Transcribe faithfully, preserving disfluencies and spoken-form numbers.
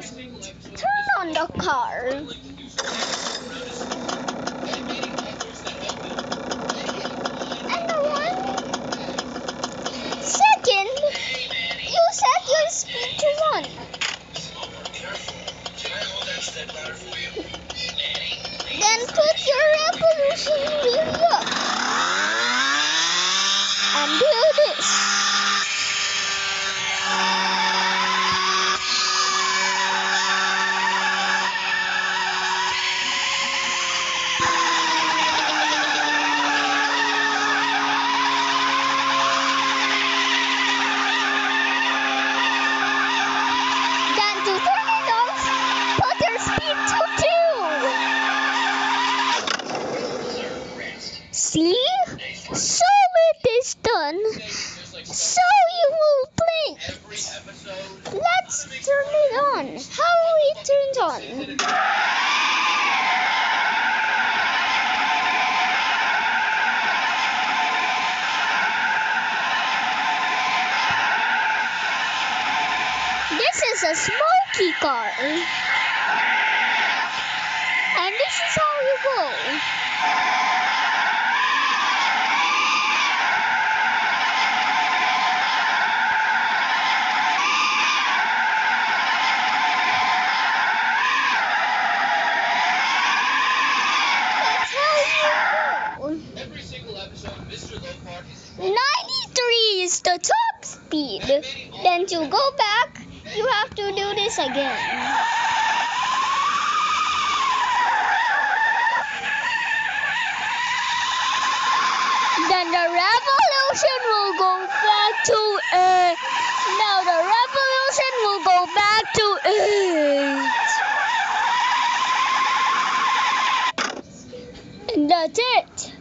Turn on the car. And the one. Second, you set your speed to one. Then put your revolution really up. And do this. Then to turn it off, put your speed to two. See? So it is done. So you will blink. Let's turn it on. How it turns on? This is a smoky car. And this is how you go. Every single episode of Mister Lopar is ninety-three is the top speed. Then to go back, you have to do this again. Then the revolution will go back to eight. Now the revolution will go back to eight. And that's it.